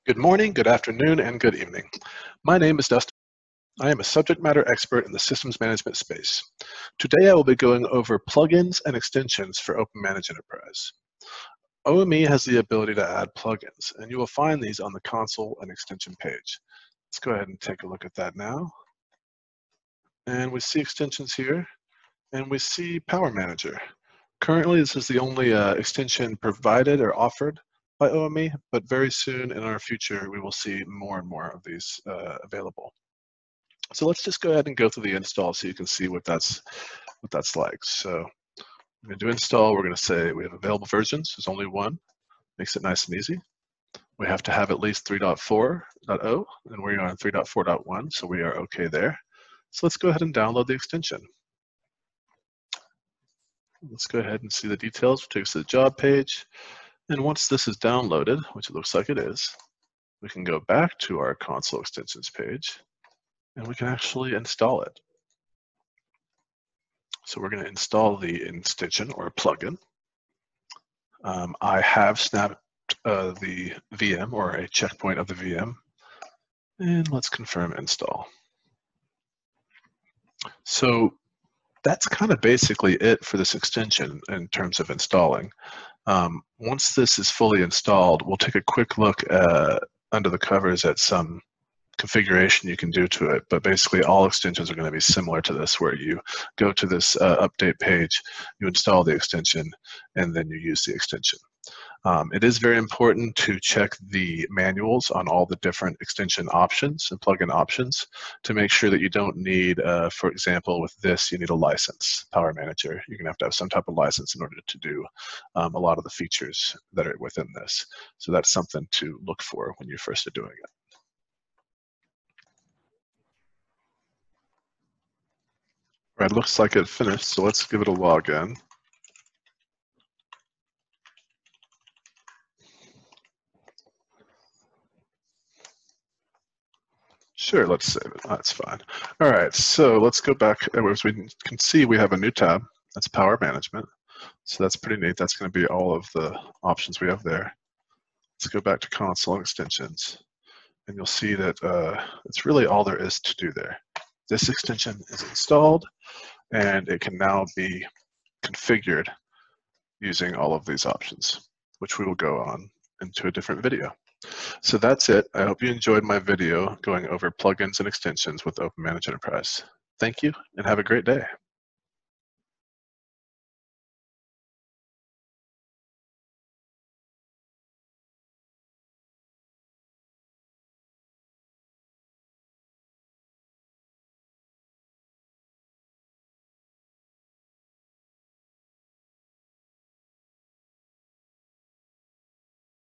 Good morning, good afternoon, and good evening. My name is Dustin. I am a subject matter expert in the systems management space. Today I will be going over plugins and extensions for OpenManage Enterprise. OME has the ability to add plugins, and you will find these on the console and extension page. Let's go ahead and take a look at that now. And we see extensions here, and we see Power Manager. Currently, this is the only extension provided or offered by OME, but very soon in our future, we will see more and more of these available. So let's just go ahead and go through the install so you can see what that's like. So I'm going to do install. We're going to say we have available versions. There's only one. Makes it nice and easy. We have to have at least 3.4.0, and we are on 3.4.1, so we are okay there. So let's go ahead and download the extension. Let's go ahead and see the details. It takes us to the job page. And once this is downloaded, which it looks like it is, we can go back to our console extensions page and we can actually install it. So we're going to install the extension or plugin. I have snapped the VM or a checkpoint of the VM, and let's confirm install. So that's kind of basically it for this extension in terms of installing. Once this is fully installed, we'll take a quick look under the covers at some configuration you can do to it, but basically all extensions are going to be similar to this, where you go to this update page, you install the extension, and then you use the extension. It is very important to check the manuals on all the different extension options and plugin options to make sure that you don't need, for example, with this, you need a license, Power Manager. You're going to have some type of license in order to do a lot of the features that are within this. So that's something to look for when you first are doing it. All right, looks like it finished, so let's give it a login. Sure, let's save it. That's fine. All right, so let's go back. As we can see, we have a new tab. That's Power Management. So that's pretty neat. That's going to be all of the options we have there. Let's go back to console extensions, and you'll see that it's really all there is to do there. This extension is installed, and it can now be configured using all of these options, which we will go on into a different video. So that's it. I hope you enjoyed my video going over plugins and extensions with OpenManage Enterprise. Thank you, and have a great day.